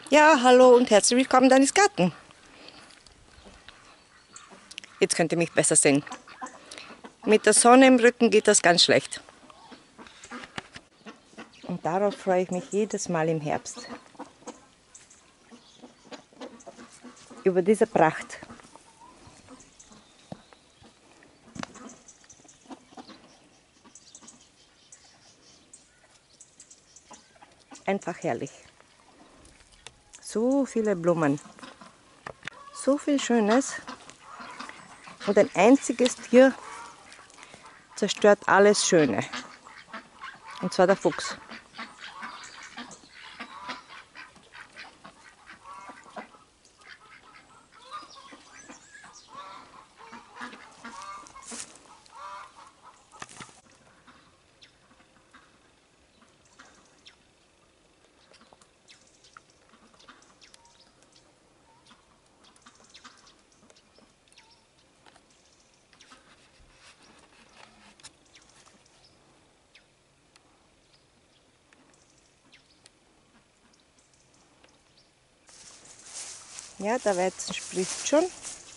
Ja, hallo und herzlich willkommen in Dennis Garten. Jetzt könnt ihr mich besser sehen. Mit der Sonne im Rücken geht das ganz schlecht. Und darauf freue ich mich jedes Mal im Herbst. Über diese Pracht. Einfach herrlich. So viele Blumen. So viel Schönes. Und ein einziges Tier zerstört alles Schöne. Und zwar der Fuchs. Ja, der Weizen sprießt schon.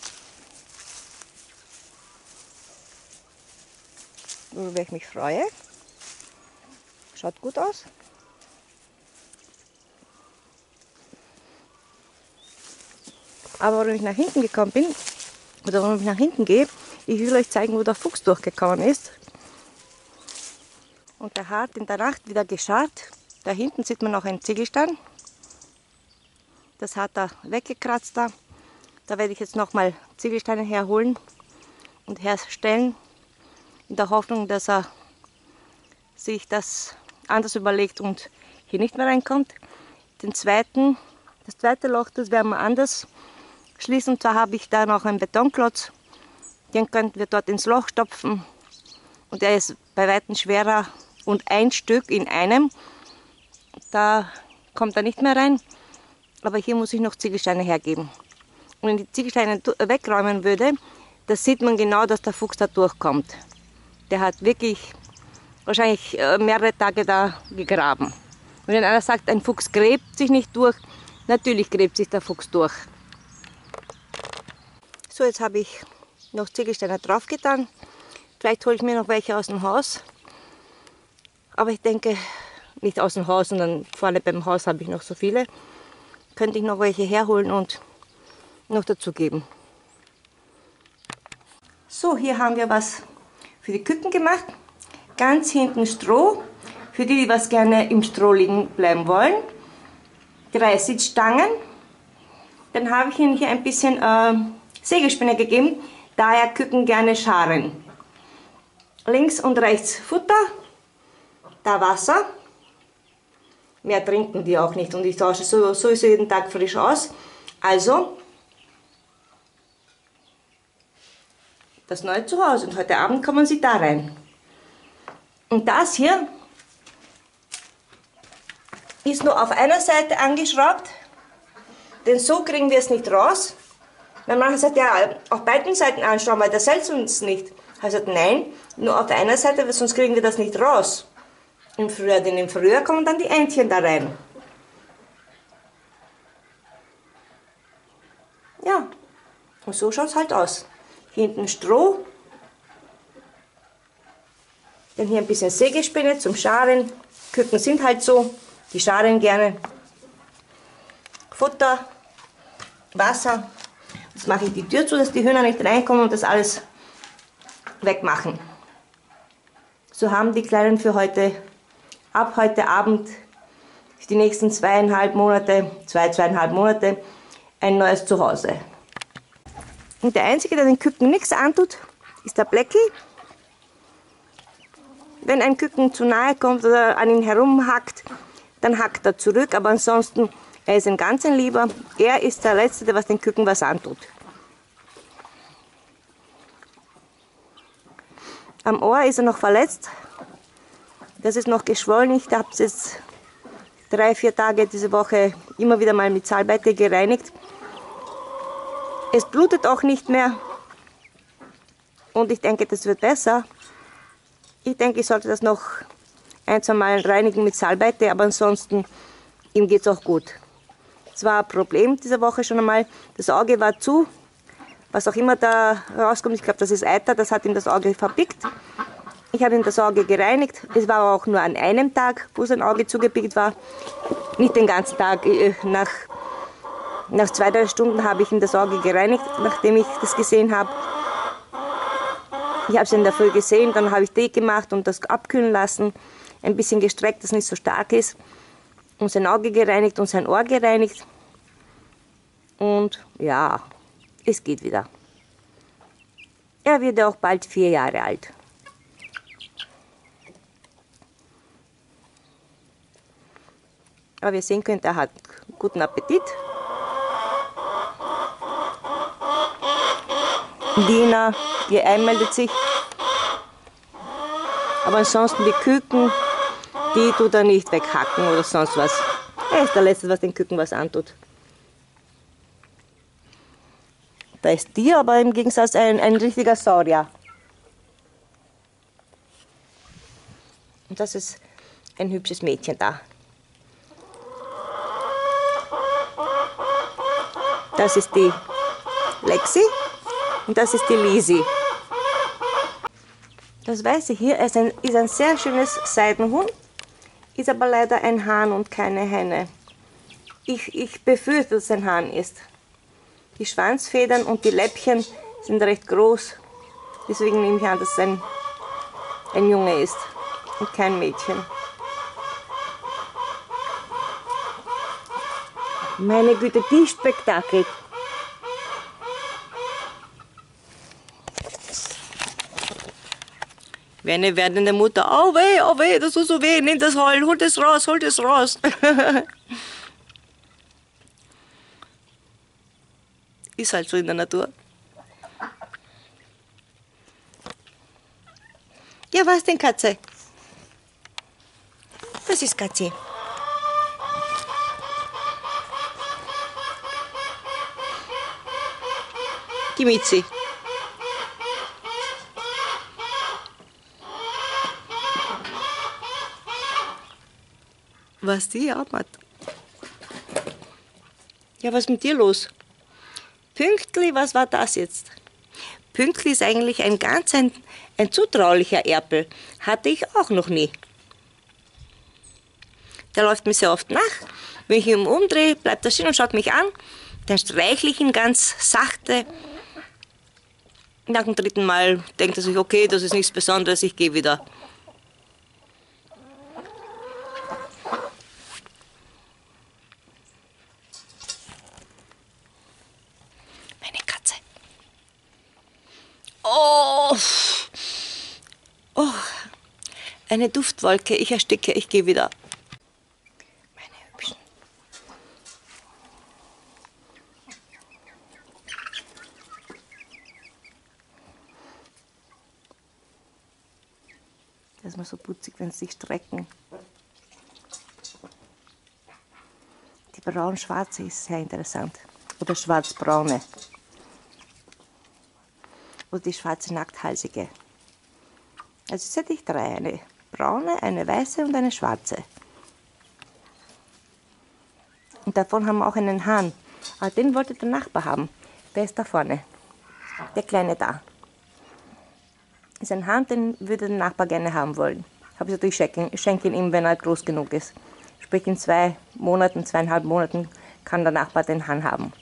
Worüber ich mich freue. Schaut gut aus. Aber warum ich nach hinten gekommen bin, oder warum ich nach hinten gehe, ich will euch zeigen, wo der Fuchs durchgekommen ist. Und der hat in der Nacht wieder gescharrt. Da hinten sieht man noch einen Ziegelstein. Das hat er weggekratzt da. Da werde ich jetzt nochmal Ziegelsteine herholen und herstellen, in der Hoffnung, dass er sich das anders überlegt und hier nicht mehr reinkommt. Das zweite Loch, das werden wir anders schließen. Und zwar habe ich da noch einen Betonklotz. Den könnten wir dort ins Loch stopfen. Und der ist bei weitem schwerer und ein Stück in einem. Da kommt er nicht mehr rein. Aber hier muss ich noch Ziegelsteine hergeben. Und wenn ich die Ziegelsteine wegräumen würde, da sieht man genau, dass der Fuchs da durchkommt. Der hat wirklich wahrscheinlich mehrere Tage da gegraben. Und wenn einer sagt, ein Fuchs gräbt sich nicht durch, natürlich gräbt sich der Fuchs durch. So, jetzt habe ich noch Ziegelsteine drauf getan. Vielleicht hole ich mir noch welche aus dem Haus. Aber ich denke, nicht aus dem Haus, sondern vorne beim Haus habe ich noch so viele. Könnte ich noch welche herholen und noch dazu geben. So, hier haben wir was für die Küken gemacht. Ganz hinten Stroh, für die, die was gerne im Stroh liegen bleiben wollen. 3 Sitzstangen. Dann habe ich ihnen hier ein bisschen Sägespäne gegeben, daher Küken gerne scharen. Links und rechts Futter, da Wasser. Mehr trinken die auch nicht und ich tausche sowieso jeden Tag frisch aus. Also das neue Zuhause und heute Abend kommen sie da rein. Und das hier ist nur auf einer Seite angeschraubt, denn so kriegen wir es nicht raus. Mein Mann sagt, ja, auf beiden Seiten anschrauben, weil das hält uns nicht. Ich habe gesagt, nein, nur auf der einen Seite, weil sonst kriegen wir das nicht raus. Im Frühjahr, denn im Frühjahr kommen dann die Entchen da rein. Ja, und so schaut es halt aus. Hier hinten Stroh, dann hier ein bisschen Sägespäne zum Scharen. Küken sind halt so, die scharen gerne. Futter, Wasser. Jetzt mache ich die Tür zu, dass die Hühner nicht reinkommen und das alles wegmachen. So haben die Kleinen für heute, ab heute Abend, für die nächsten 2,5 Monate, 2,5 Monate, ein neues Zuhause. Und der Einzige, der den Küken nichts antut, ist der Blecki. Wenn ein Küken zu nahe kommt oder an ihn herumhackt, dann hackt er zurück, aber ansonsten, er ist ein ganz ein Lieber. Er ist der Letzte, der was den Küken was antut. Am Ohr ist er noch verletzt. Das ist noch geschwollen. Ich habe es jetzt 3-4 Tage diese Woche immer wieder mal mit Salbeite gereinigt. Es blutet auch nicht mehr. Und ich denke, das wird besser. Ich denke, ich sollte das noch 1-2 Mal reinigen mit Salbeite, aber ansonsten, ihm geht es auch gut. war ein Problem diese Woche schon einmal. Das Auge war zu. Was auch immer da rauskommt, ich glaube, das ist Eiter, das hat ihm das Auge verpickt. Ich habe ihm das Auge gereinigt. Es war auch nur an einem Tag, wo sein Auge zugepickt war. Nicht den ganzen Tag. Nach 2-3 Stunden habe ich ihm das Auge gereinigt, nachdem ich das gesehen habe. Ich habe es in der Früh gesehen, dann habe ich Tee gemacht und das abkühlen lassen. Ein bisschen gestreckt, dass es nicht so stark ist. Und sein Auge gereinigt und sein Ohr gereinigt. Und ja, es geht wieder. Er wird auch bald 4 Jahre alt. Aber wie ihr sehen könnt, er hat guten Appetit. Dina, die Ei meldet sich. Aber ansonsten die Küken, die tut er nicht weghacken oder sonst was. Er ist der Letzte, was den Küken was antut. Da ist die aber im Gegensatz ein richtiger Saurier. Und das ist ein hübsches Mädchen da. Das ist die Lexi und das ist die Lisi. Das Weiße hier ist ein sehr schönes Seidenhuhn, ist aber leider ein Hahn und keine Henne. Ich befürchte, dass es ein Hahn ist. Die Schwanzfedern und die Läppchen sind recht groß, deswegen nehme ich an, dass es ein Junge ist und kein Mädchen. Meine Güte, die Spektakel! Wie eine werdende Mutter. Oh weh, das tut so weh, nimm das Heul, hol das raus, hol das raus. Ist halt so in der Natur. Ja, was denn, Katze? Das ist Katze. Die Mitzi. Was die jammert. Ja, was ist mit dir los? Pünktli, was war das jetzt? Pünktli ist eigentlich ein zutraulicher Erpel. Hatte ich auch noch nie. Der läuft mir sehr oft nach. Wenn ich ihn umdrehe, bleibt er stehen und schaut mich an. Dann streichle ich ihn ganz sachte. Nach dem 3. Mal denkt er sich, okay, das ist nichts Besonderes, ich gehe wieder. Meine Katze. Oh, eine Duftwolke, ich ersticke, ich gehe wieder. Meine Hübschen. Das ist mal so putzig, wenn sie sich strecken. Die braun-schwarze ist sehr interessant. Oder schwarz-braune. Oder die schwarze nackthalsige. Also jetzt hätte ich 3. Eine braune, eine weiße und eine schwarze. Und davon haben wir auch einen Hahn. Aber den wollte der Nachbar haben. Der ist da vorne. Der Kleine da. Ist ein Hahn, den würde der Nachbar gerne haben wollen. Habe ich natürlich schenke ihn ihm, wenn er groß genug ist. Sprich in 2 Monaten, 2,5 Monaten kann der Nachbar den Hahn haben.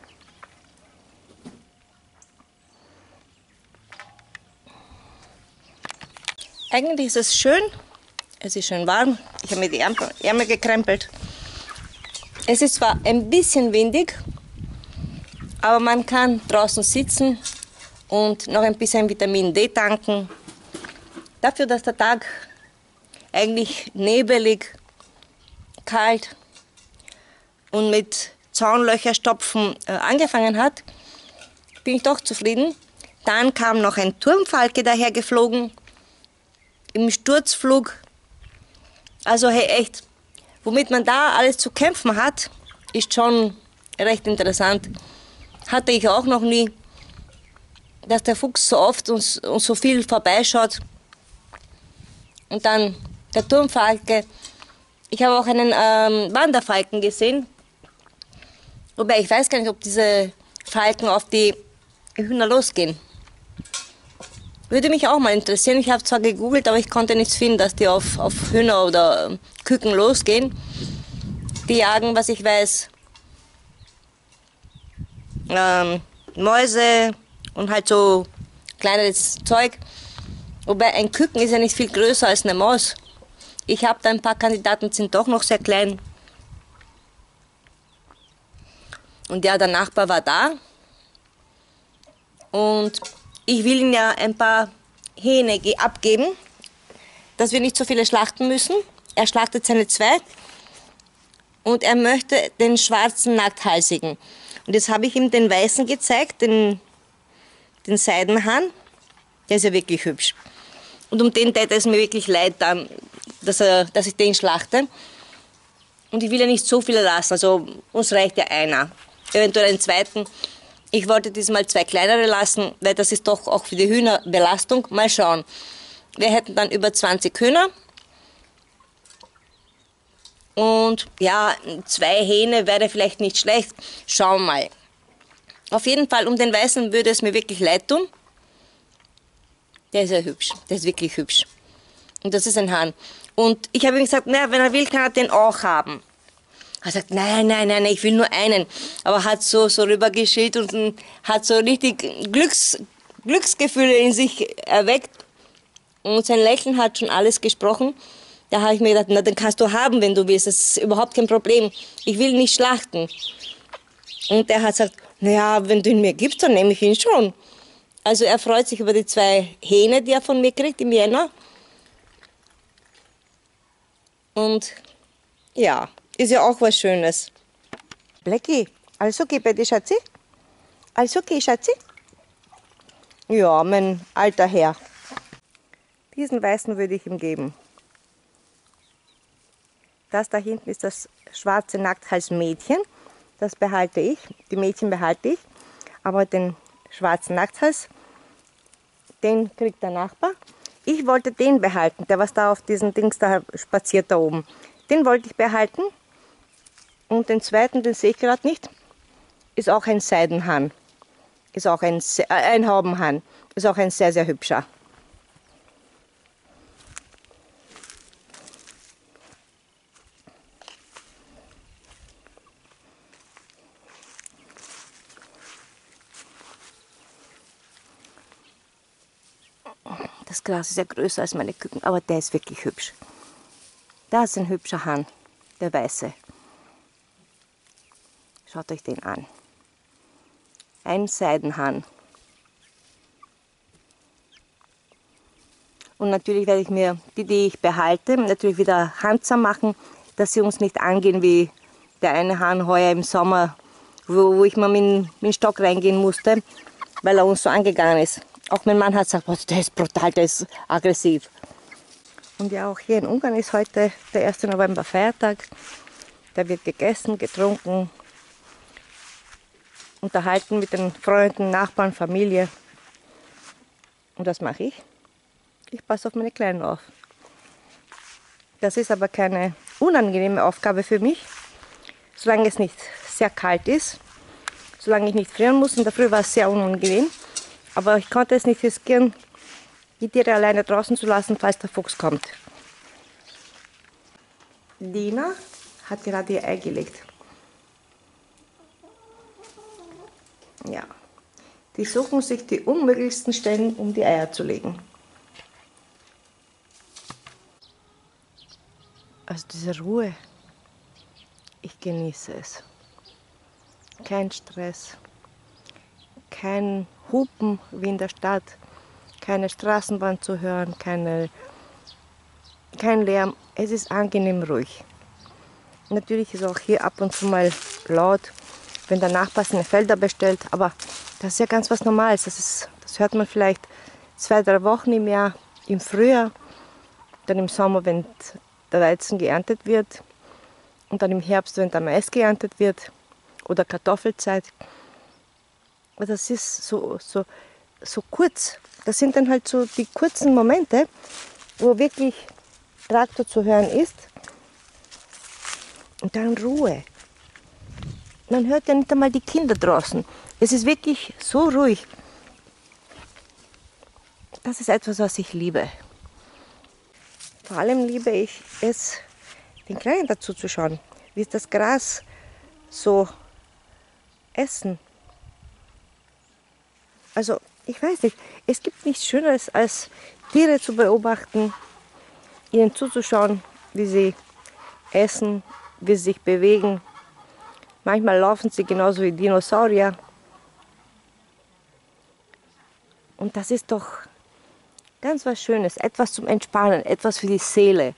Eigentlich ist es schön. Es ist schön warm. Ich habe mir die Ärmel gekrempelt. Es ist zwar ein bisschen windig, aber man kann draußen sitzen und noch ein bisschen Vitamin D tanken. Dafür, dass der Tag eigentlich nebelig, kalt und mit Zaunlöcherstopfen angefangen hat, bin ich doch zufrieden. Dann kam noch ein Turmfalke dahergeflogen im Sturzflug. Also hey, echt, womit man da alles zu kämpfen hat, ist schon recht interessant. Hatte ich auch noch nie, dass der Fuchs so oft und so viel vorbeischaut. Und dann der Turmfalke. Ich habe auch einen Wanderfalken gesehen. Wobei ich weiß gar nicht, ob diese Falken auf die Hühner losgehen. Würde mich auch mal interessieren. Ich habe zwar gegoogelt, aber ich konnte nichts finden, dass die auf Hühner oder Küken losgehen. Die jagen, was ich weiß, Mäuse und halt so kleineres Zeug. Wobei ein Küken ist ja nicht viel größer als eine Maus. Ich habe da ein paar Kandidaten, die sind doch noch sehr klein. Und ja, der Nachbar war da. Und ich will ihm ja ein paar Hähne abgeben, dass wir nicht so viele schlachten müssen. Er schlachtet seine zwei. Und er möchte den schwarzen Nackthalsigen. Und jetzt habe ich ihm den weißen gezeigt, den Seidenhahn. Der ist ja wirklich hübsch. Und um den täte es mir wirklich leid, dann, dass ich den schlachte. Und ich will ja nicht so viele lassen, also uns reicht ja einer. Eventuell einen zweiten. Ich wollte diesmal zwei kleinere lassen, weil das ist doch auch für die Hühner Belastung. Mal schauen. Wir hätten dann über 20 Hühner. Und ja, 2 Hähne wäre vielleicht nicht schlecht. Schauen wir mal. Auf jeden Fall, um den Weißen würde es mir wirklich leid tun. Der ist ja hübsch. Der ist wirklich hübsch. Und das ist ein Hahn. Und ich habe ihm gesagt, naja, wenn er will, kann er den auch haben. Er sagt, nein, ich will nur einen. Aber hat so rübergeschielt und hat so richtig Glücksgefühle in sich erweckt. Und sein Lächeln hat schon alles gesprochen. Da habe ich mir gedacht, na, den kannst du haben, wenn du willst. Das ist überhaupt kein Problem. Ich will nicht schlachten. Und er hat gesagt, naja, wenn du ihn mir gibst, dann nehme ich ihn schon. Also er freut sich über die 2 Hähne, die er von mir kriegt im Jänner. Und ja, ist ja auch was Schönes. Blackie, alles okay bei dir, Schatzi? Alles okay, Schatzi? Ja, mein alter Herr. Diesen Weißen würde ich ihm geben. Das da hinten ist das schwarze Nackthalsmädchen. Das behalte ich. Die Mädchen behalte ich. Aber den schwarzen Nackthals, den kriegt der Nachbar. Ich wollte den behalten, der was da auf diesen Dings da spaziert da oben. Den wollte ich behalten. Und den zweiten, den sehe ich gerade nicht, ist auch ein Seidenhahn. Ist auch ein Haubenhahn. Ist auch ein sehr, sehr hübscher. Das Gras ist ja größer als meine Küken, aber der ist wirklich hübsch. Da ist ein hübscher Hahn, der weiße. Schaut euch den an. Ein Seidenhahn. Und natürlich werde ich mir die ich behalte, natürlich wieder handsam machen, dass sie uns nicht angehen wie der eine Hahn heuer im Sommer, wo ich mal mit dem Stock reingehen musste, weil er uns so angegangen ist. Auch mein Mann hat gesagt, boah, der ist brutal, der ist aggressiv. Und ja, auch hier in Ungarn ist heute der 1. November Feiertag. Da wird gegessen, getrunken, unterhalten mit den Freunden, Nachbarn, Familie. Und das mache ich. Ich passe auf meine Kleinen auf. Das ist aber keine unangenehme Aufgabe für mich, solange es nicht sehr kalt ist, solange ich nicht frieren muss. In der Früh war es sehr unangenehm. Aber ich konnte es nicht riskieren, die Tiere alleine draußen zu lassen, falls der Fuchs kommt. Dina hat gerade ihr Ei gelegt. Ja, die suchen sich die unmöglichsten Stellen, um die Eier zu legen. Also diese Ruhe, ich genieße es. Kein Stress. Kein Hupen wie in der Stadt, keine Straßenbahn zu hören, kein Lärm. Es ist angenehm ruhig. Natürlich ist auch hier ab und zu mal laut, wenn der Nachbar seine Felder bestellt, aber das ist ja ganz was Normales. Das hört man vielleicht 2, 3 Wochen im Jahr, im Frühjahr, dann im Sommer, wenn der Weizen geerntet wird und dann im Herbst, wenn der Mais geerntet wird oder Kartoffelzeit. Das ist so kurz. Das sind dann halt so die kurzen Momente, wo wirklich Traktor zu hören ist. Und dann Ruhe. Man hört ja nicht einmal die Kinder draußen. Es ist wirklich so ruhig. Das ist etwas, was ich liebe. Vor allem liebe ich es, den Kleinen dazu zu schauen, wie sie das Gras so essen. Also, ich weiß nicht, es gibt nichts Schöneres, als Tiere zu beobachten, ihnen zuzuschauen, wie sie essen, wie sie sich bewegen. Manchmal laufen sie genauso wie Dinosaurier. Und das ist doch ganz was Schönes, etwas zum Entspannen, etwas für die Seele.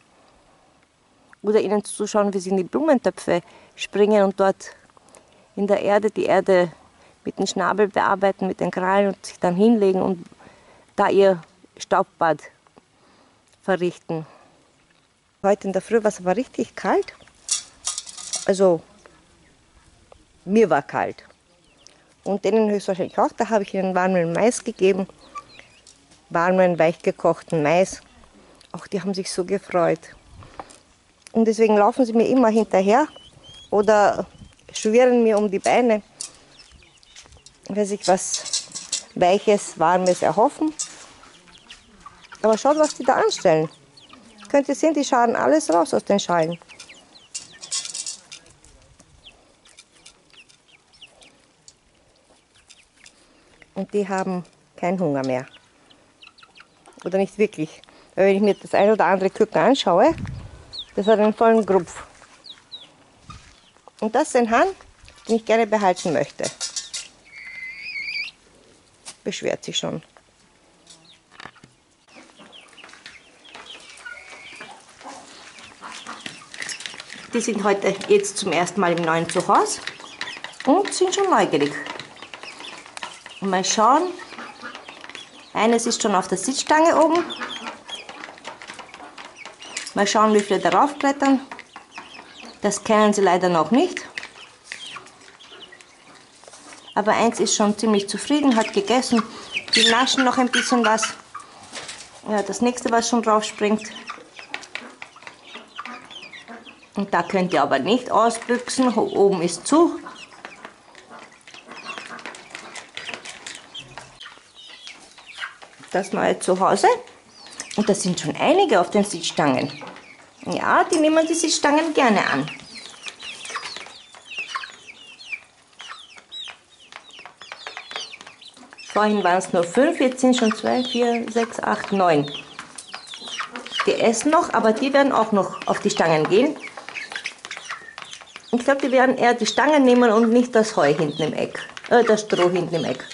Oder ihnen zuzuschauen, wie sie in die Blumentöpfe springen und dort in der Erde die Erde mit dem Schnabel bearbeiten, mit den Krallen und sich dann hinlegen und da ihr Staubbad verrichten. Heute in der Früh war es aber richtig kalt. Also mir war kalt. Und denen höchstwahrscheinlich auch. Da habe ich ihnen warmen Mais gegeben. Warmen, weich gekochten Mais. Auch die haben sich so gefreut. Und deswegen laufen sie mir immer hinterher oder schwirren mir um die Beine, weil sich was Weiches, Warmes erhoffen. Aber schaut, was die da anstellen. Könnt ihr sehen, die schauen alles raus aus den Schalen. Und die haben keinen Hunger mehr. Oder nicht wirklich. Weil wenn ich mir das ein oder andere Küken anschaue, das hat einen vollen Grupf. Und das ist ein Hahn, den ich gerne behalten möchte. Beschwert sich schon. Die sind heute jetzt zum ersten Mal im neuen Zuhause und sind schon neugierig. Mal schauen. Eines ist schon auf der Sitzstange oben. Mal schauen, wie viele darauf klettern. Das kennen sie leider noch nicht. Aber eins ist schon ziemlich zufrieden, hat gegessen. Die naschen noch ein bisschen was. Ja, das nächste, was schon drauf springt. Und da könnt ihr aber nicht ausbüchsen. Oben ist zu. Das neue Zuhause. Und da sind schon einige auf den Sitzstangen. Ja, die nehmen die Sitzstangen gerne an. Vorhin waren es nur 5, jetzt sind schon 2, 4, 6, 8, 9. Die essen noch, aber die werden auch noch auf die Stangen gehen. Ich glaube, die werden eher die Stangen nehmen und nicht das Heu hinten im Eck, das Stroh hinten im Eck.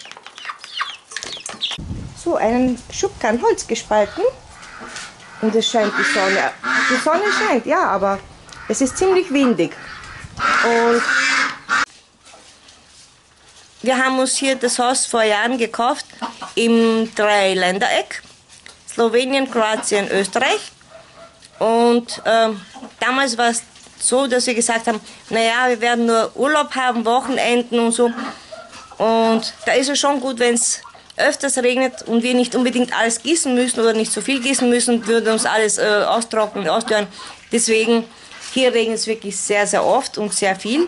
So, einen Schubkarren Holz gespalten und es scheint die Sonne. Die Sonne scheint, ja, aber es ist ziemlich windig. Und wir haben uns hier das Haus vor Jahren gekauft im Dreiländereck, Slowenien, Kroatien, Österreich. Und damals war es so, dass wir gesagt haben, naja, wir werden nur Urlaub haben, Wochenenden und so. Und da ist es schon gut, wenn es öfters regnet und wir nicht unbedingt alles gießen müssen oder nicht so viel gießen müssen, würde uns alles austrocknen, ausdörren. Deswegen, hier regnet es wirklich sehr, sehr oft und sehr viel.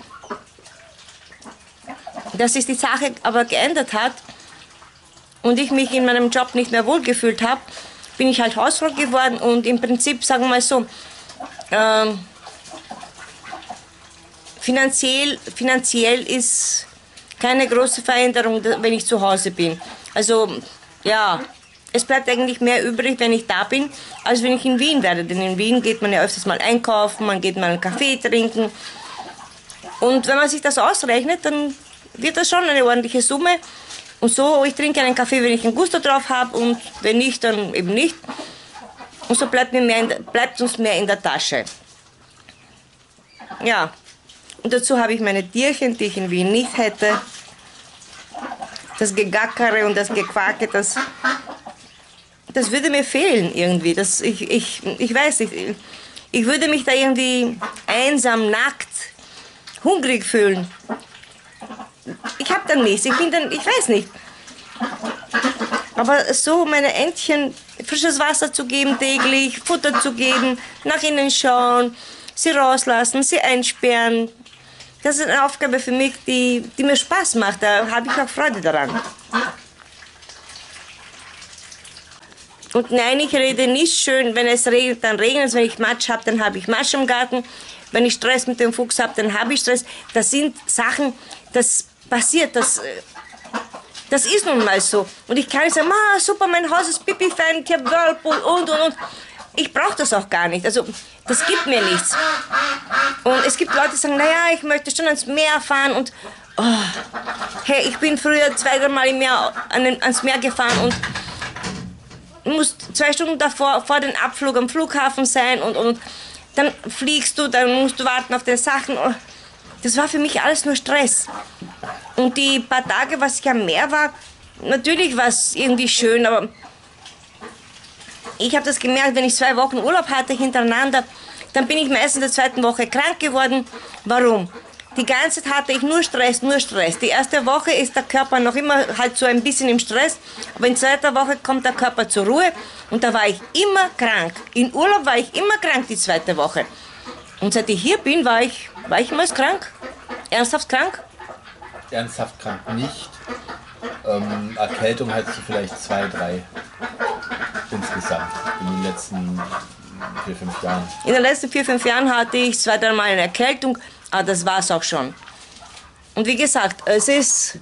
Dass sich die Sache aber geändert hat und ich mich in meinem Job nicht mehr wohlgefühlt habe, bin ich halt Hausfrau geworden und im Prinzip, sagen wir mal so, finanziell ist keine große Veränderung, wenn ich zu Hause bin. Also ja, es bleibt eigentlich mehr übrig, wenn ich da bin, als wenn ich in Wien wäre. Denn in Wien geht man ja öfters mal einkaufen, man geht mal einen Kaffee trinken. Und wenn man sich das ausrechnet, dann wird das schon eine ordentliche Summe. Und so, ich trinke einen Kaffee, wenn ich einen Gusto drauf habe und wenn nicht, dann eben nicht. Und so bleibt uns mehr in der Tasche. Ja, und dazu habe ich meine Tierchen, die ich in Wien nicht hätte. Das Gegackere und das Gequake, das würde mir fehlen irgendwie. Ich weiß nicht, ich würde mich da irgendwie einsam, nackt, hungrig fühlen. Ich habe dann nichts, ich weiß nicht. Aber so meine Entchen frisches Wasser zu geben täglich, Futter zu geben, nach ihnen schauen, sie rauslassen, sie einsperren, Das ist eine Aufgabe für mich, die mir Spaß macht. Da habe ich auch Freude daran. Und nein, ich rede nicht schön, wenn es regnet, dann regnet es. Wenn ich Matsch habe, dann habe ich Matsch im Garten. Wenn ich Stress mit dem Fuchs habe, dann habe ich Stress. Das sind Sachen, das passiert, das ist nun mal so. Und ich kann nicht sagen, super, mein Haus ist pipi-fein, ich habe Whirlpool und. Ich brauche das auch gar nicht. Also, das gibt mir nichts. Und es gibt Leute, die sagen, naja, ich möchte schon ans Meer fahren. Und, hey, ich bin früher 2-3 Mal im Jahr ans Meer gefahren und musst 2 Stunden davor vor dem Abflug am Flughafen sein und dann fliegst du, dann musst du warten auf die Sachen. Das war für mich alles nur Stress. Und die paar Tage, was ich am Meer war, natürlich war es irgendwie schön, aber ich habe das gemerkt, wenn ich 2 Wochen Urlaub hatte hintereinander, dann bin ich meistens in der 2. Woche krank geworden. Warum? Die ganze Zeit hatte ich nur Stress, nur Stress. Die 1. Woche ist der Körper noch immer halt so ein bisschen im Stress, aber in der 2. Woche kommt der Körper zur Ruhe und da war ich immer krank. In Urlaub war ich immer krank die 2. Woche. Und seit ich hier bin, war ich meist krank. Ernsthaft krank? Ernsthaft krank nicht. Erkältung hattest du vielleicht 2, 3 insgesamt in den letzten 4, 5 Jahren. In den letzten 4, 5 Jahren hatte ich 2, 3 Mal eine Erkältung. Aber das war es auch schon. Und wie gesagt, es ist,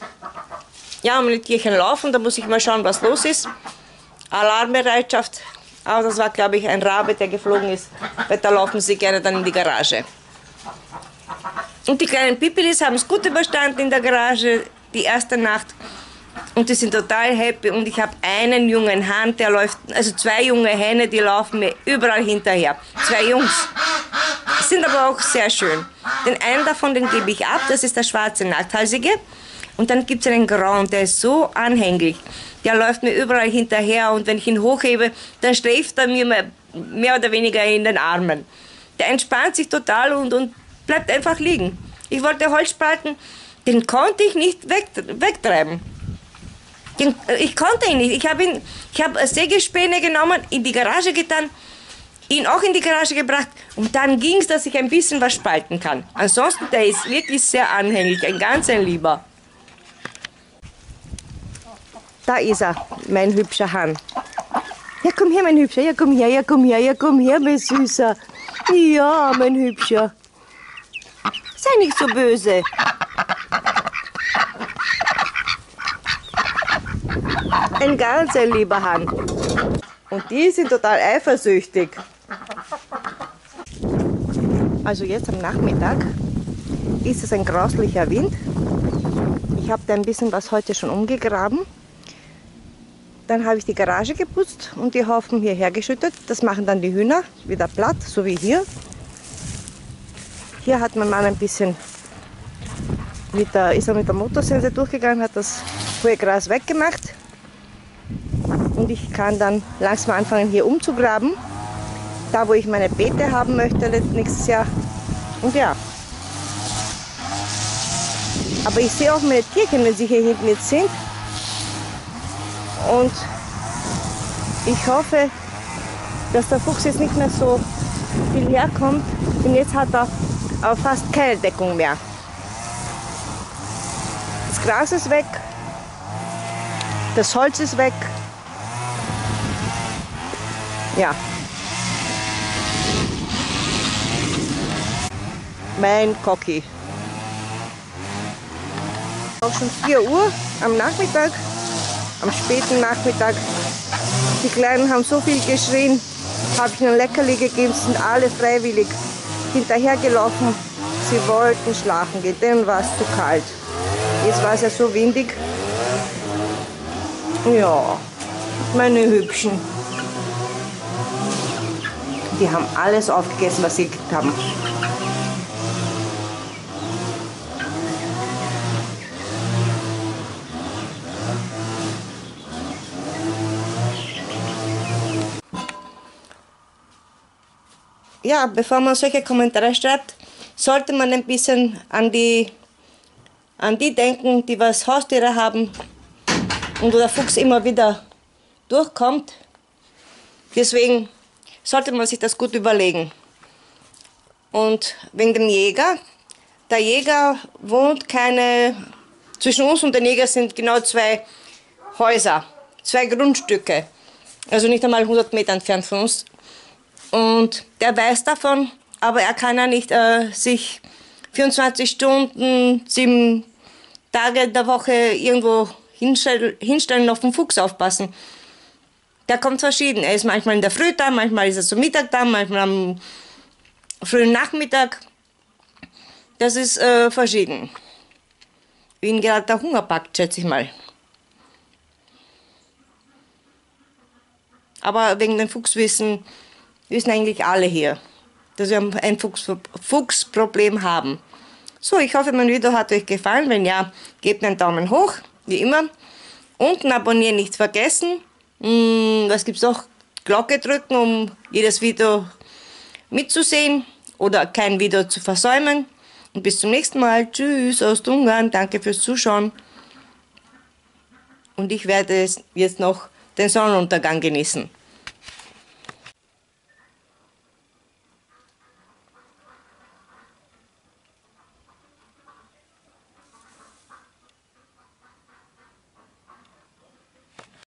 ja, meine Tierchen laufen, da muss ich mal schauen, was los ist. Alarmbereitschaft, aber das war, glaube ich, ein Rabe, der geflogen ist, weil da laufen sie gerne dann in die Garage. Und die kleinen Pipilis haben es gut überstanden in der Garage, die erste Nacht. Und die sind total happy und ich habe einen jungen Hahn, der läuft, also 2 junge Hähne, die laufen mir überall hinterher. 2 Jungs. Sind aber auch sehr schön. Den einen davon, den gebe ich ab, das ist der schwarze Nachthalsige. Und dann gibt es einen grauen, der ist so anhänglich. Der läuft mir überall hinterher und wenn ich ihn hochhebe, dann schläft er mir mehr oder weniger in den Armen. Der entspannt sich total und bleibt einfach liegen. Ich wollte Holzspalten, den konnte ich nicht wegtreiben. Ich konnte ihn nicht. Ich habe Sägespäne genommen, in die Garage getan, ihn auch in die Garage gebracht und dann ging es, dass ich ein bisschen was spalten kann. Ansonsten, der ist wirklich sehr anhänglich, ein Lieber. Da ist er, mein hübscher Hahn. Ja, komm her, mein Hübscher, ja, komm her, ja, komm her, ja, komm her, mein Süßer. Ja, mein Hübscher. Sei nicht so böse. Ein ganz lieber Hahn. Und die sind total eifersüchtig. Also jetzt am Nachmittag ist es ein grauslicher Wind. Ich habe da ein bisschen was heute schon umgegraben. Dann habe ich die Garage geputzt und die Haufen hierher geschüttet. Das machen dann die Hühner wieder platt, so wie hier. Hier hat mein Mann ein bisschen ist er mit der Motorsense durchgegangen, hat das hohe Gras weggemacht. Und ich kann dann langsam anfangen, hier umzugraben. Da, wo ich meine Beete haben möchte nächstes Jahr. Und ja. Aber ich sehe auch meine Tierchen, wenn sie hier hinten jetzt sind. Und ich hoffe, dass der Fuchs jetzt nicht mehr so viel herkommt. Denn jetzt hat er auch fast keine Deckung mehr. Das Gras ist weg. Das Holz ist weg. Ja. Mein Cocki. Auch schon 4 Uhr am Nachmittag, am späten Nachmittag. Die Kleinen haben so viel geschrien, habe ich ihnen Leckerli gegeben, sind alle freiwillig hinterhergelaufen. Sie wollten schlafen gehen, denen war es zu kalt. Jetzt war es ja so windig. Ja, meine Hübschen. Die haben alles aufgegessen, was sie gekriegt haben. Ja, bevor man solche Kommentare schreibt, sollte man ein bisschen an die denken, die was Haustiere haben und wo der Fuchs immer wieder durchkommt. Deswegen sollte man sich das gut überlegen. Und wegen dem Jäger, der Jäger wohnt keine... Zwischen uns und den Jäger sind genau 2 Häuser, 2 Grundstücke. Also nicht einmal 100 Meter entfernt von uns. Und der weiß davon, aber er kann ja nicht sich 24 Stunden, 7 Tage der Woche irgendwo hinstellen und auf den Fuchs aufpassen. Der kommt verschieden. Er ist manchmal in der Früh da, manchmal ist er zum Mittag da, manchmal am frühen Nachmittag. Das ist verschieden. Wie ihn gerade der Hunger packt, schätze ich mal. Aber wegen dem Fuchswissen wissen eigentlich alle hier, dass wir ein Fuchsproblem haben. So, ich hoffe, mein Video hat euch gefallen. Wenn ja, gebt einen Daumen hoch, wie immer. Unten abonnieren nicht vergessen. Was gibt's noch? Glocke drücken, um jedes Video mitzusehen oder kein Video zu versäumen. Und bis zum nächsten Mal. Tschüss aus Ungarn. Danke fürs Zuschauen. Und ich werde jetzt noch den Sonnenuntergang genießen.